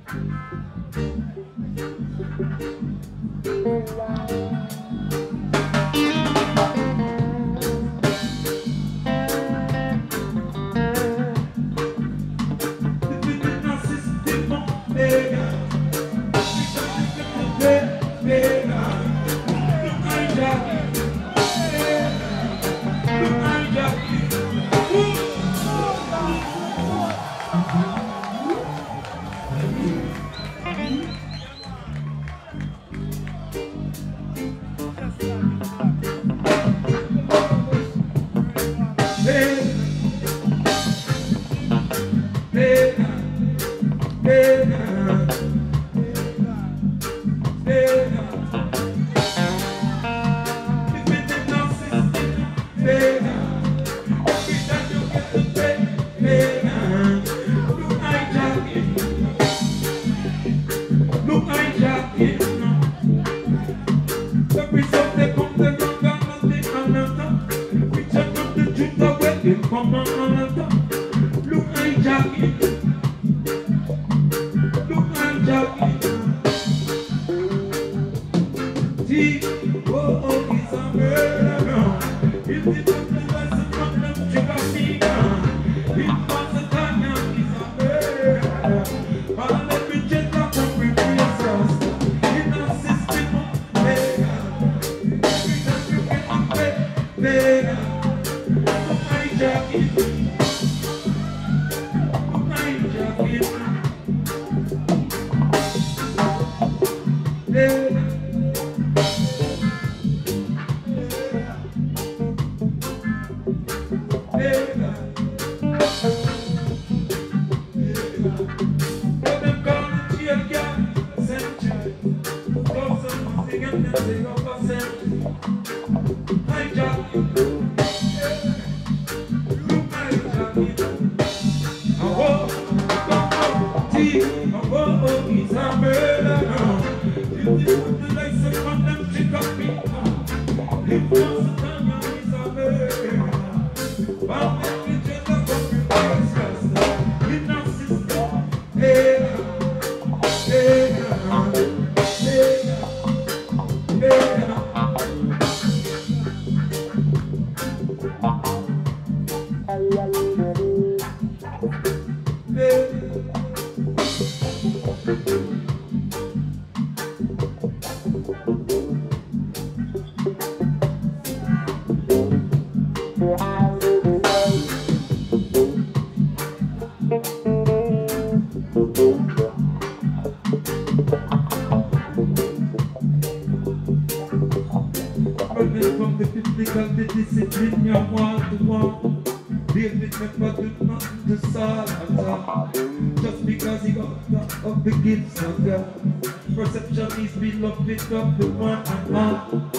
Up the one and all.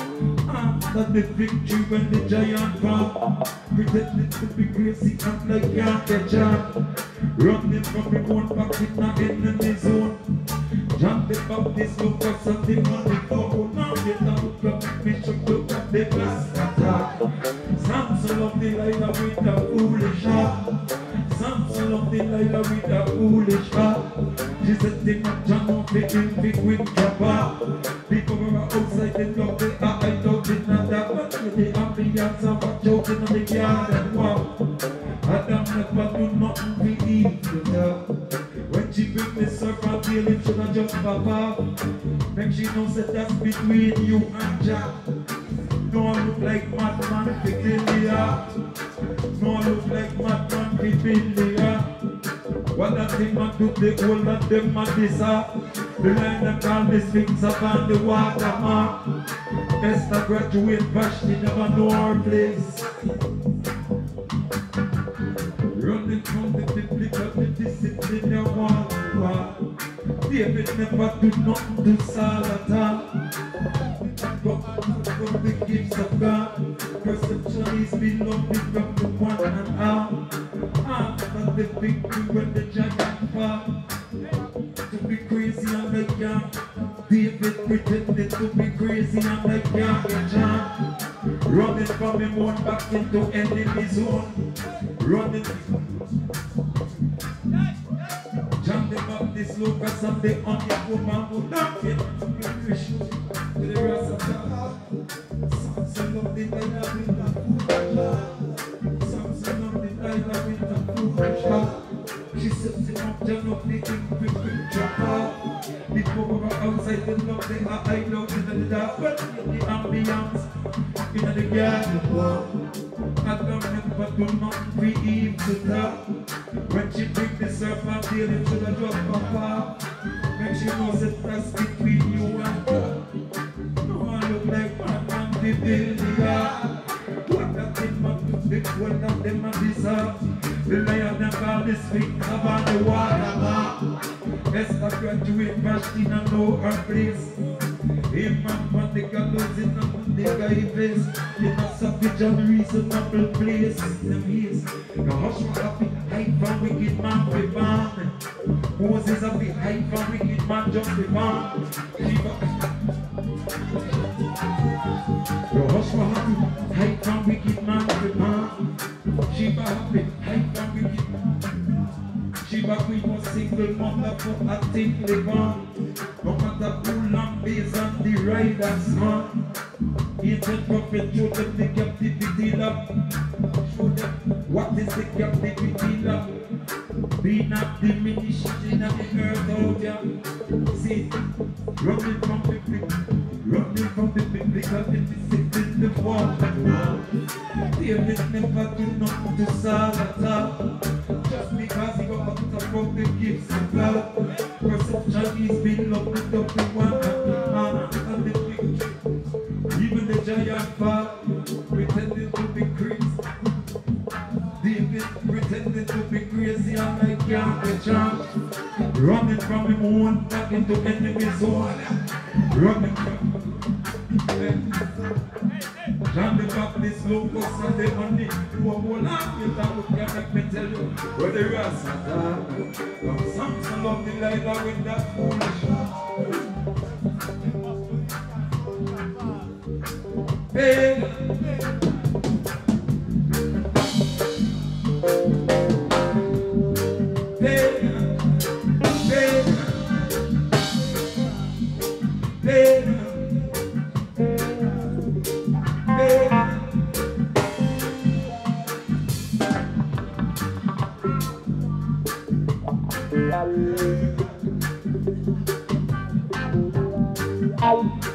Not the victory when the giant fall. Pretending to be crazy and like can't catch on. Running from the one back in the enemy zone. John the Baptist look for something on the phone. Now get out of me, should look at the glass attack. Samson of the lighter with a foolish heart. Samson of the lighter with a foolish heart. She said they not John of the big with Jabba. People were outside the love they are I don't in that but the ambience of a joking on the yard and walk. Adam never do nothing to eat with her. When she bring the serpent deal him should have just pop off. Make she know that that's between you and Jack. Don't look like madman to kill the heart. Don't look like madman to build the heart. What that thing man do the whole of them man dissolve. The line them call the Sphinx upon the watermark. Esther graduate Vashti never know her place. Running from the biblical the discipline they want. David never do nothing to Saul at all. From the gifts of God, perception is beloved from the one and all. But the victory when the giant fall. To be crazy and like young David pretended to be crazy and like young John. Running from him one back into enemy zone. Running John the back this locus and the onion woman who not fit to the rest of the Samson of the night with the food. Samson of the night with the food. She sets him up, John of the ink chopper. Before her outside the love, they are hide out in the dark. But in the ambience, in the garden wall, I don't never do nothing for Eve to talk. When she bring the serpent, deal it to the drop of her. When she knows it that's between you and her. No one look like man and the builder. What that thing must do, big one of them and deserve. The lion them call this thing about the water. Esther graduate machine and know her place. Him and man the gallows in the nigga face. In a savage and reasonable place. Them ears. The hush was happy, hide from wicked man be born. Moses happy, hide from wicked man just be born. The hush was happy, hide from wicked man be born. Shiva happy, hide from wicked man. Shiva queen was single mother for a thing they born. No matter who long base and the riders man. Ancient prophet showed them the captivity love. Show them what is the captivity love. Be not diminished in the earth out there. See, running from the big, because it is sick in the water. David never do nothing to Saul. Just because he got up to from the gifts of God. Perception he's been locked up in one and the victory. Even the giant fall pretending to be crazy. David pretending to be crazy and I can't be charged. Running from him own back into enemy zone. Running from John the Baptist, Locust and the money. You are more like you that would can make me tell you where the rest are. From Samson of the light with that foolish. Pagan. Out.